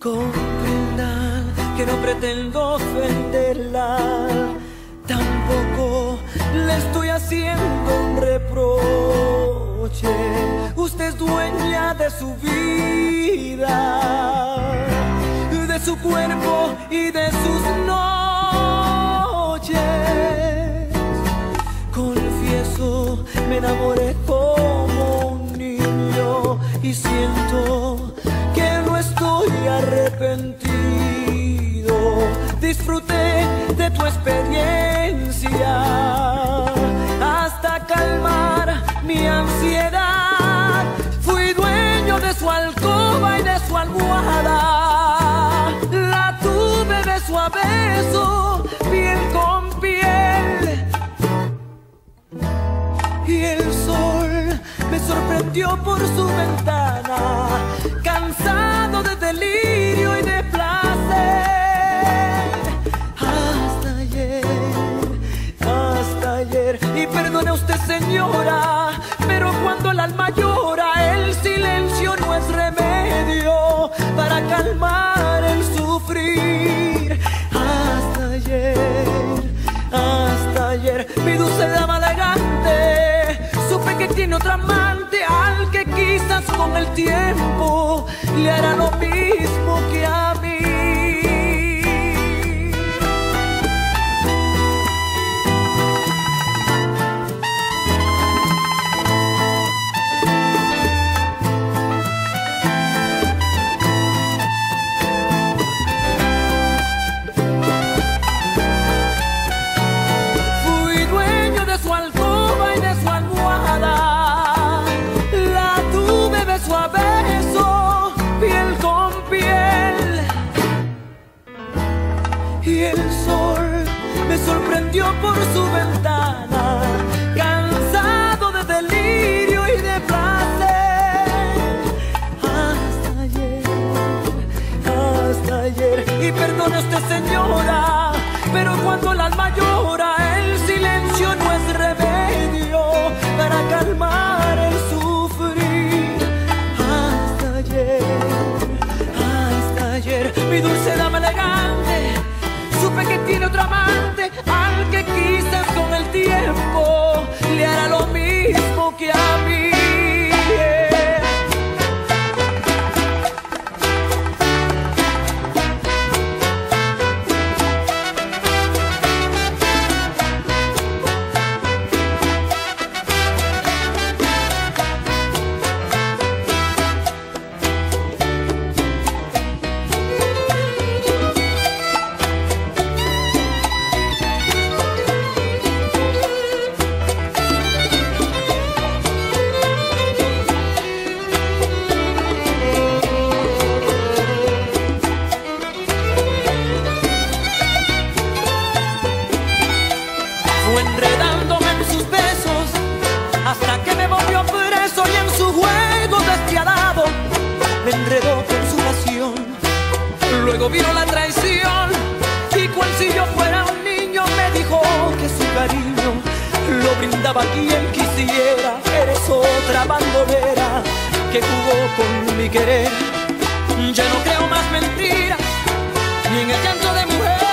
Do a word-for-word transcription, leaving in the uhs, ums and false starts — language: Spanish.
Comprendan que no pretendo ofenderla, tampoco le estoy haciendo un reproche. Usted es dueña de su vida, de su cuerpo y de sus noches. Confieso, me enamoré como un niño y siento que no estoy arrepentido. Disfruté de tu experiencia hasta calmar mi ansiedad. Fui dueño de su alcoba y de su almohada. La tuve beso a beso, piel con piel. Y el sol me sorprendió por su ventana, cansado de delirio y de placer. Hasta ayer, hasta ayer. Y perdone usted, señora, pero cuando el alma llora, el silencio no es remedio para calmar el sufrir. Hasta ayer, hasta ayer, mi dulce dama elegante, supe que tiene otra amante al que quizás con el tiempo le hará lo mismo que a mí. Fui dueño de su alcoba y de su almohada. La tuve beso a beso, piel con piel. Y el sol me sorprendió por su ventana, cansado de delirio y de placer. Hasta ayer, hasta ayer. Y perdone usted, señora, pero cuando el alma llora, el silencio no es remedio para calmar el sufrir. Hasta ayer, hasta ayer, mi dulce dama elegante, supe que tiene otro amante al que quizás con el tiempo le hará lo mismo que a mí. Fue enredándome en sus besos hasta que me volvió preso, y en su juego despiadado me enredó con su pasión. Luego vino la traición y cual si yo fuera un niño me dijo que su cariño lo brindaba a quien quisiera. Eres otra bandolera que jugó con mi querer. Ya no creo más mentiras ni en el llanto de mujer.